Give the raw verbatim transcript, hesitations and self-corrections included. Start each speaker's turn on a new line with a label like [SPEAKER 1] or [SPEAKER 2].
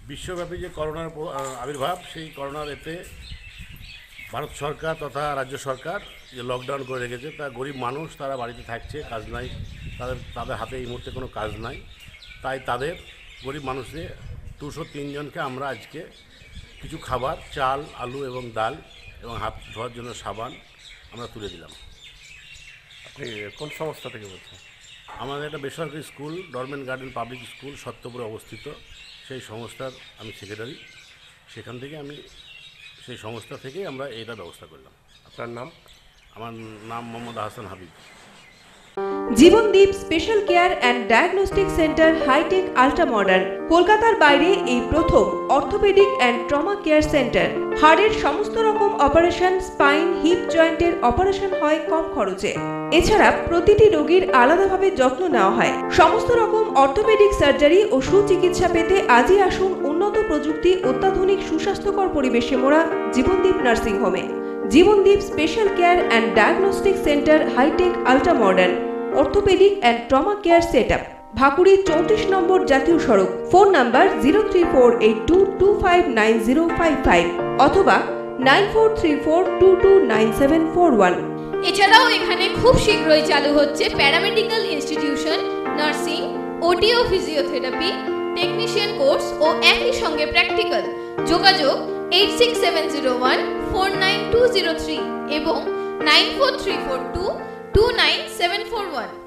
[SPEAKER 1] বিশ্বব্যাপী যে করোনার আবির্ভাব, সেই করোনার এতে ভারত সরকার তথা রাজ্য সরকার যে লকডাউন করে রেখেছে, তা গরিব মানুষ তারা বাড়িতে থাকছে, কাজ নাই, তাদের তাদের হাতে এই মুহূর্তে কোনো কাজ নাই। তাই তাদের গরিব মানুষদের দুশো তিনজনকে আমরা আজকে কিছু খাবার, চাল, আলু এবং ডাল এবং হাত ধোয়ার জন্য সাবান আমরা তুলে দিলাম।
[SPEAKER 2] আপনি কোন সংস্থা থেকে বলছেন?
[SPEAKER 1] আমাদের একটা বেসরকারি school, dormant garden public school, সত্যপুরে অবস্থিত। সেই সংস্থার আমি সেক্রেটারি। সেখান থেকে আমি সেই সংস্থা থেকেই আমরা এটা ব্যবস্থা করলাম।
[SPEAKER 2] আপনার নাম?
[SPEAKER 1] আমার নাম Mohammad Hasan Habib.
[SPEAKER 3] Jibandeep special care and diagnostic centre hi tech ultra modern কলকাতার বাইরে এই প্রথম orthopaedic and trauma care centre. হাড়ের সমস্ত রকম অপারেশন, স্পাইন, হিপ জয়েন্টের অপারেশন হয় কম খরচে। এছাড়া প্রতিটি রোগীর আলাদাভাবে যত্ন নেওয়া হয়। সমস্ত রকম অর্থোপেডিক সার্জারি ও সুচিকিৎসা পেতে আজই আসুন উন্নত প্রযুক্তি, অত্যাধুনিক সুস্বাস্থ্যকর পরিবেশে মোড়া জীবনদীপ নার্সিং হোমে। Jibandeep special care and diagnostic centre hi tech ultra modern orthopaedic and trauma care set up, Bhakuri চৌত্রিশ নম্বর জাতীয় সড়ক। Phone number zero three four eight two two five nine zero five five অথবা nine four three four two two nine seven four one.
[SPEAKER 4] এছাড়াও এখানে খুব শীঘ্রই চালু হচ্ছে প্যারামেডিক্যাল ইনস্টিটিউশন, নার্সিং, ওটি ও ফিজিওথেরাপি, টেকনিশিয়ান কোর্স ও একই সঙ্গে প্র্যাকটিক্যাল। যোগাযোগ eight six seven zero one four nine two zero three এবং nine four three four two two nine seven four one.